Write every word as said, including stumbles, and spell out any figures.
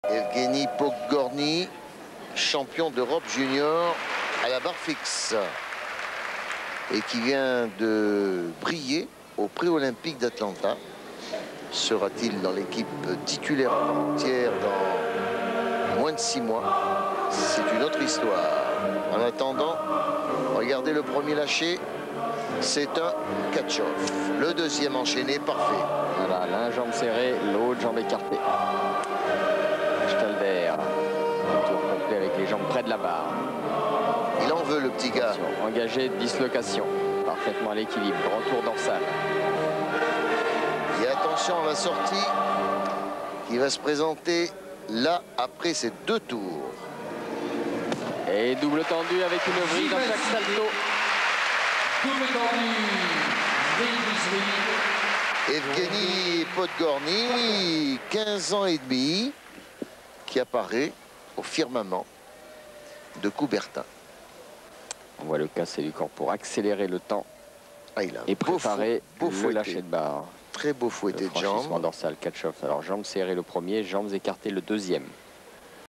Evgeny Podgorny, champion d'Europe junior à la barre fixe. Et qui vient de briller au pré-olympique d'Atlanta. Sera-t-il dans l'équipe titulaire entière dans moins de six mois? C'est une autre histoire. En attendant, regardez le premier lâché. C'est un catch-off. Le deuxième enchaîné, parfait. Voilà, l'un jambe serrée, l'autre jambe écartée. Stalder, un tour complet avec les jambes près de la barre. Il en veut, le petit gars. Engagé, dislocation. Parfaitement à l'équilibre. Grand tour dorsal. Et attention à la sortie qui va se présenter là après ces deux tours. Et double tendu avec une vrille dans chaque salto. Double tendu. Evgeny Podgorny, quinze ans et demi, qui apparaît au firmament de Coubertin. On voit le cassé du corps pour accélérer le temps ah, il a et préparer beau, beau le lâcher de barre. Très beau fouetté de jambes. Dorsal, catch-off. Alors jambes serrées le premier, jambes écartées le deuxième.